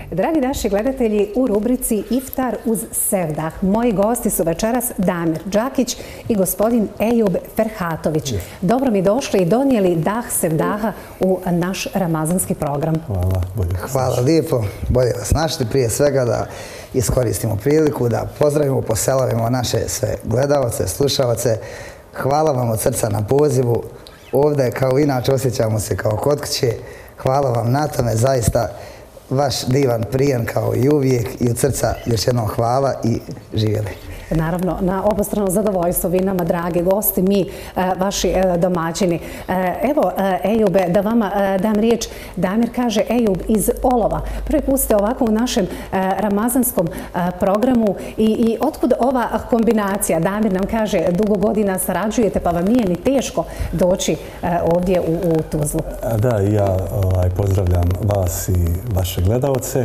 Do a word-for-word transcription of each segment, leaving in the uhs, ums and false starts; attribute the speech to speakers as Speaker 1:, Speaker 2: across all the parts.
Speaker 1: Dragi naši gledatelji, u rubrici Iftar uz Sevdah moji gosti su večeras Damir Đakić i gospodin Ejub Ferhatović. Dobro mi došli i donijeli dah Sevdaha u naš ramazanski program.
Speaker 2: Hvala, bolje vas
Speaker 3: Hvala lijepo, bolje vas našli. Prije svega da iskoristimo priliku da pozdravimo, poselavimo naše sve gledalce, slušalce. Hvala vam od srca na pozivu. Ovdje, kao inače, osjećamo se kao kod kuće. Hvala vam na tome, zaista vaš divan prijem kao i uvijek i od srca još jednom hvala i živjeli.
Speaker 1: Naravno, na obostrano zadovoljstvo vi nama, dragi gosti, mi, vaši domaćini. Evo, Ejube, da vama dam riječ. Damir kaže Ejub iz Olova. Prvi put ste ovako u našem ramazanskom programu i otkud ova kombinacija? Damir nam kaže, dugo godina sarađujete, pa vam nije ni teško doći ovdje u Tuzlu.
Speaker 2: Da, ja pozdravljam vas i vaše gledalce.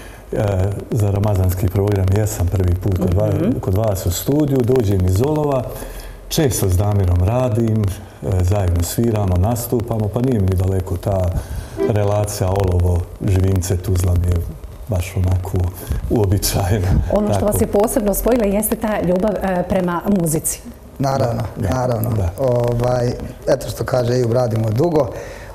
Speaker 2: Za ramazanski program jesam prvi put kod vas u studiju, dođem iz Olova, često s Damirom radim, zajedno sviramo, nastupamo, pa nije mi daleko ta relacija Olovo, Živince, Tuzla mi je baš onako uobičajena.
Speaker 1: Ono što vas je posebno spojilo jeste ta ljubav prema muzici.
Speaker 3: Naravno, naravno. Eto što kaže Ejub, radimo dugo.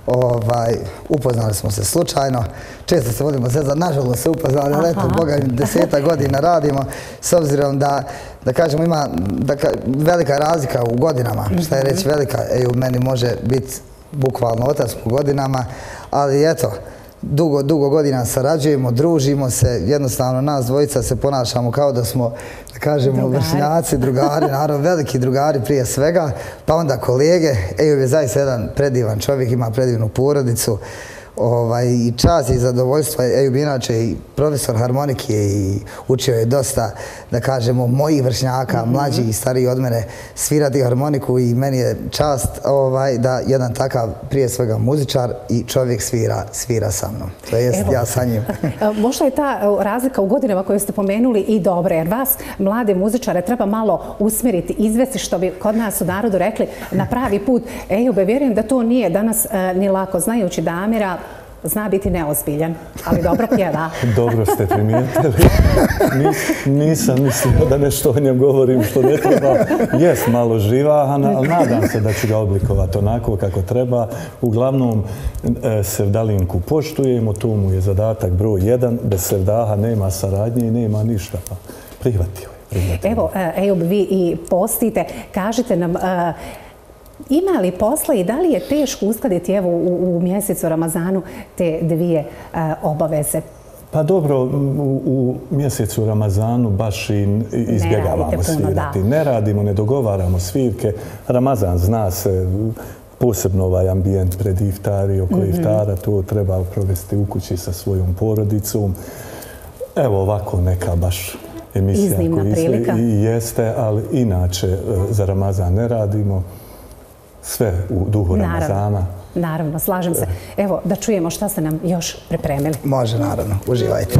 Speaker 3: Upoznali smo se slučajno, često se vodimo sve za, nažalost se upoznali, ali eto, Boga mi deseta godina radimo, s obzirom da, da kažemo, ima velika razlika u godinama, šta je reći velika, Ejub meni može biti bukvalno otac po godinama, ali eto, dugo, dugo godina sarađujemo, družimo se, jednostavno nas dvojica se ponašamo kao da smo, da kažemo, vršnjaci, drugari, naravno veliki drugari prije svega, pa onda kolege. Ejub je zaista jedan predivan čovjek, ima predivnu porodicu i čast i zadovoljstvo. Ejub inače i profesor harmonike i učio je dosta, da kažemo, mojih vršnjaka, mlađi i stariji od mene svirati harmoniku i meni je čast da jedan takav, prije svega muzičar i čovjek svira sa mnom. To jest ja sa njim.
Speaker 1: Možda je ta razlika u godinama koju ste pomenuli i dobra, jer vas, mlade muzičare, treba malo usmjeriti, izvesti, što bi kod nas u narodu rekli, na pravi put. Ejube, vjerujem da to nije danas ni lako, znajući Damira, zna biti neozbiljan, ali dobro pjeva.
Speaker 2: Dobro ste primijetili. Nisam mislio da nešto o njem govorim što ne treba. Jest malo živahan, ali nadam se da ću ga oblikovati onako kako treba. Uglavnom, sevdalinku poštujemo, to mu je zadatak broj jedan. Bez sevdaha nema saradnje i nema ništa. Pa prihvatio je.
Speaker 1: Evo, Ejub, vi i postite. Kažite nam, ima li posla i da li je teško uskladiti evo u mjesecu Ramazanu te dvije obaveze?
Speaker 2: Pa dobro, u mjesecu Ramazanu baš i izbjegavamo svirati. Ne radimo, ne dogovaramo svirke. Ramazan zna se, posebno ovaj ambijent pred iftar i oko iftara, to treba provesti u kući sa svojom porodicom. Evo ovako neka baš emisija koja jeste, ali inače za Ramazan ne radimo. Sve u duhu Ramazana.
Speaker 1: Naravno, slažem se. Evo, da čujemo šta ste nam još pripremili.
Speaker 3: Može, naravno. Uživajte.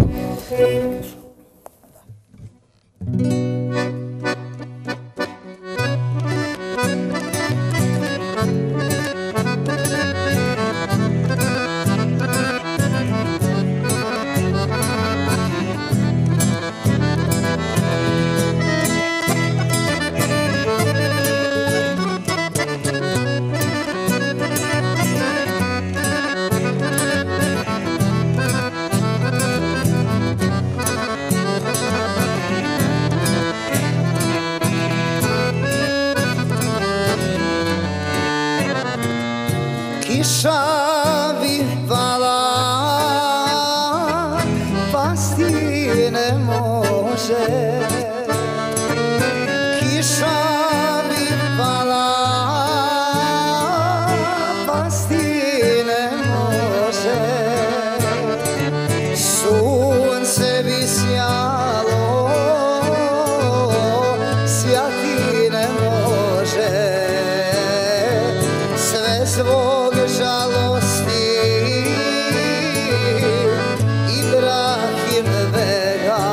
Speaker 3: Kiša bi pala, pasti ne može. Kiša bi pala, pasti ne može. Sunce bi sjalo, sjati ne može. Sve zbog žalosti Ibrahimovega.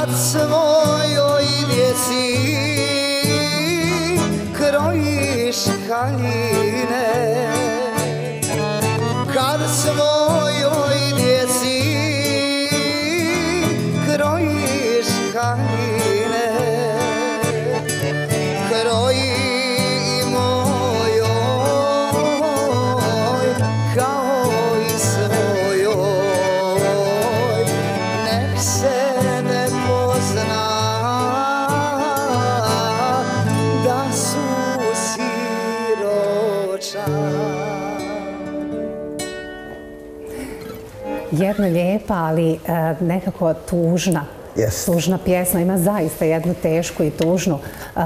Speaker 3: kad svojoj djeci krojiš haljine, kad svojoj djeci krojiš haljine, kroji i mojoj kao i svojoj, nek se ne pozna da su siroča.
Speaker 1: Jedna lijepa, ali nekako tužna.
Speaker 3: Yes.
Speaker 1: Tužna pjesma, ima zaista jednu tešku i tužnu uh,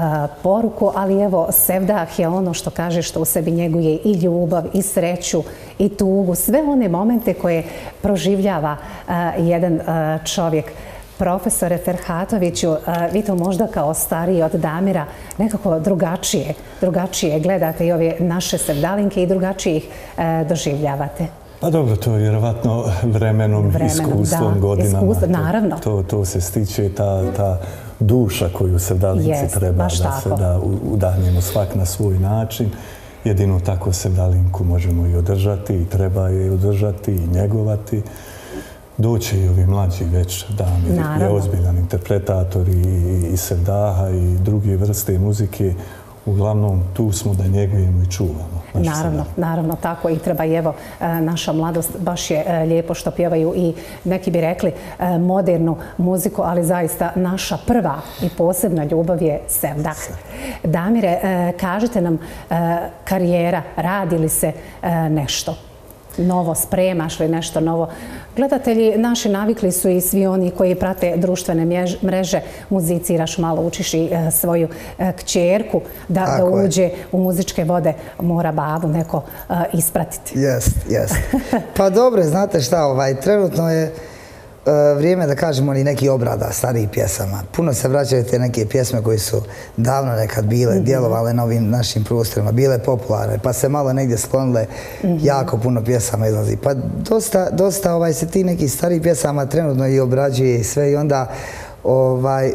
Speaker 1: poruku, ali evo, Sevdah je ono što kaže, što u sebi njeguje i ljubav, i sreću, i tugu, sve one momente koje proživljava uh, jedan uh, čovjek. Profesore Ferhatoviću, uh, vi to možda kao stariji od Damira nekako drugačije, drugačije gledate i ove naše sevdalinke i drugačije ih uh, doživljavate.
Speaker 2: Pa dobro, to je vjerovatno vremenom, iskustvom,
Speaker 1: da,
Speaker 2: godinama.
Speaker 1: Iskustvo, naravno.
Speaker 2: To, to se stiče, ta, ta duša koju sevdalinci
Speaker 1: Jest,
Speaker 2: treba da
Speaker 1: tako.
Speaker 2: se da udanjemo svak na svoj način. Jedino tako sevdalinku možemo i održati i treba je održati i njegovati. Doće i ovi mlađi već, Damir je ozbiljan interpretator i, i sevdaha i druge vrste muzike. Uglavnom, tu smo da njegujemo i čuvamo.
Speaker 1: Naravno, naravno, tako i treba. I evo, naša mladost baš je lijepo što pjevaju i neki bi rekli modernu muziku, ali zaista naša prva i posebna ljubav je Sevdah. Damire, kažite nam, karijera, radi li se nešto novo, spremaš li nešto novo? Gledatelji naši navikli su i svi oni koji prate društvene mreže, muziciraš malo, učiš i svoju kćerku da, da uđe u muzičke vode, mora babu neko ispratiti.
Speaker 3: Jest, jest. Pa dobro, znate šta, ovaj, trenutno je vrijeme da kažemo i neki obrada starijih pjesama. Puno se vraćaju te neke pjesme koje su davno nekad bile, djelovale na ovim našim prostorima, bile popularne, pa se malo negdje sklonile, jako puno pjesama izlazi. Pa dosta, dosta ovaj, se ti neki starih pjesama trenutno i obrađuje i sve i onda ovaj,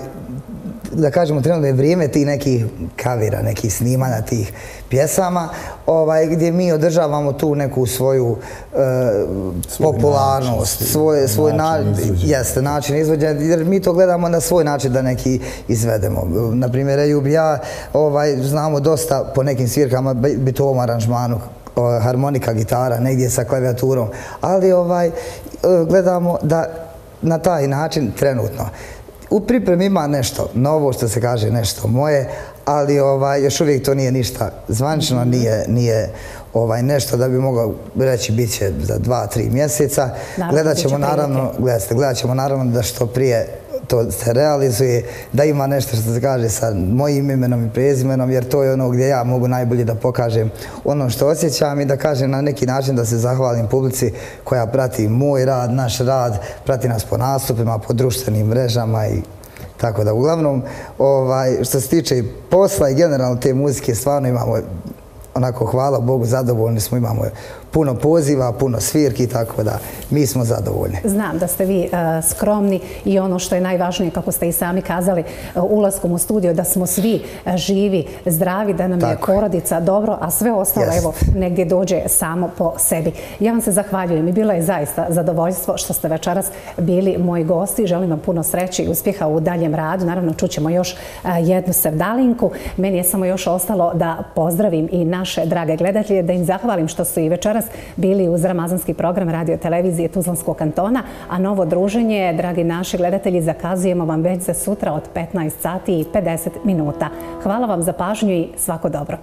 Speaker 3: da kažemo, trenutno je vrijeme tih nekih kavira, nekih snimanja tih pjesama, ovaj, gdje mi održavamo tu neku svoju e, popularnost, način, svoj, svoj način, na, jeste, način izvođenja, jer mi to gledamo na svoj način da neki izvedemo. Naprimjer, Ejub, ja ovaj, znamo dosta po nekim svirkama, bitovom aranžmanu, harmonika, gitara, negdje sa klavijaturom, ali ovaj, gledamo da na taj način trenutno. U pripremi ima nešto novo, što se kaže, nešto moje, ali ovaj, još uvijek to nije ništa zvanično, nije, nije ovaj, nešto da bi mogao reći bit će za dva, tri mjeseca. Gledat ćemo naravno, gledajte, gledat ćemo naravno da što prije to se realizuje, da ima nešto što se kaže sa mojim imenom i prezimenom, jer to je ono gdje ja mogu najbolje da pokažem ono što osjećam i da kažem na neki način da se zahvalim publici koja prati moj rad, naš rad, prati nas po nastupima, po društvenim mrežama i tako da. Uglavnom, ovaj, što se tiče posla i generalno te muzike, stvarno imamo, onako, hvala Bogu, zadovoljni smo, imamo puno poziva, puno svirki, tako da mi smo zadovoljni.
Speaker 1: Znam da ste vi uh, skromni i ono što je najvažnije, kako ste i sami kazali, uh, ulaskom u studio, da smo svi uh, živi, zdravi, da nam tako je porodica dobro, a sve ostalo, yes, evo, negdje dođe samo po sebi. Ja vam se zahvaljujem i bilo je zaista zadovoljstvo što ste večeras bili moji gosti. Želim vam puno sreće i uspjeha u daljem radu. Naravno, čućemo još uh, jednu sevdalinku. Meni je samo još ostalo da pozdravim i naše drage gledatelje, da im zahvalim što su i večeras bili uz ramazanski program radio televizije Tuzlanskog kantona, a novo druženje, dragi naši gledatelji, zakazujemo vam već za sutra od petnaest sati i pedeset minuta. Hvala vam za pažnju i svako dobro.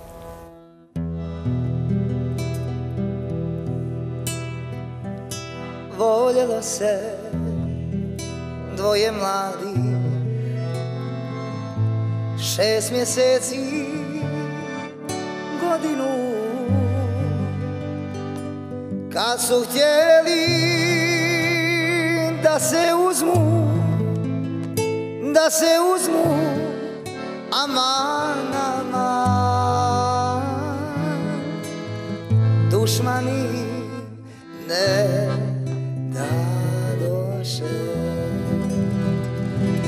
Speaker 3: Voljelo se dvoje mladi, šest mjeseci, godinu, kad su htjeli da se uzmu, da se uzmu, aman, aman, dušmani ne dadoše.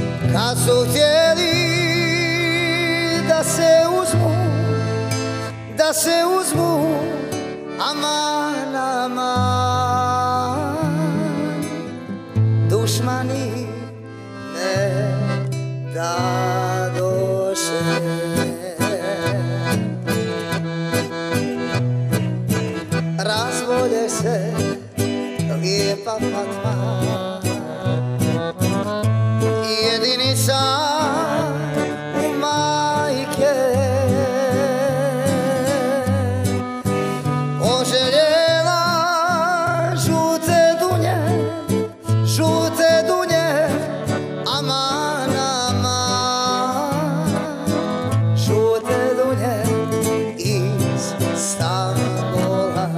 Speaker 3: su htjeli da se uzmu, da se uzmu, aman, aman, dušmani ne dadoše. Razbolje se lijepa Fatma, jedinica u majke, oželjela žute dunje, žute dunje, aman, aman, žute dunje iz Stambola.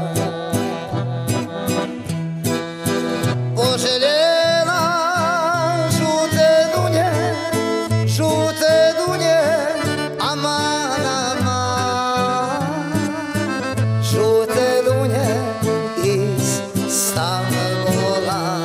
Speaker 3: Poželjela žute dunje, žute dunje, aman, aman, žute dunje iz Stambola.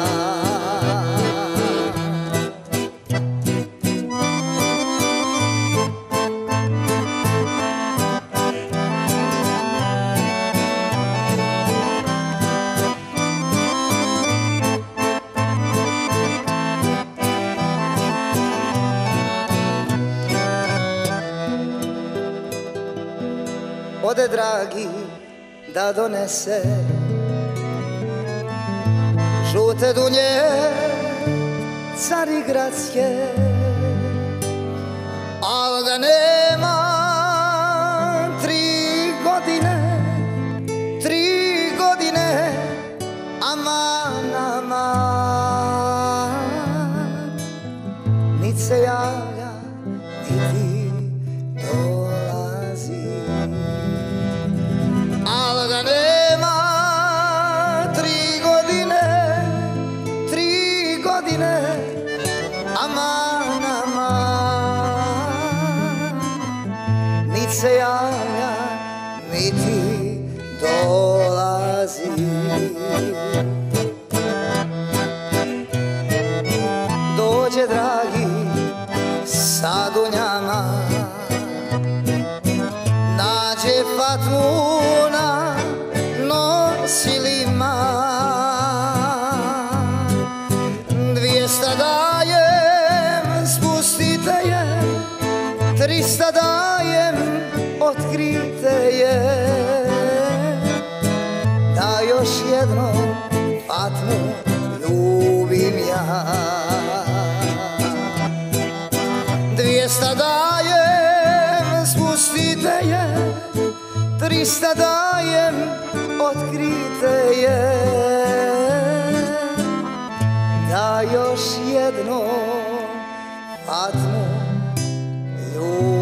Speaker 3: Ode dragi da donese žute dunje carigradske, al ga nema tri godine, tri godine, aman, aman, nit se javlja, niti dolazi. Al ga nema tri godine, tri godine, aman, aman, nit se javlja, niti dolazi. Dođe dragi sa dunjama, nađe Fatmu na nosilima, dvijesta dajem, spustite je, trista dajem, otkrite je, da još jednom Fatmu ljubim ja. Dvijesta dajem, spustite je, trista dajem, otkrite je, da još jednom Fatmu ljubim.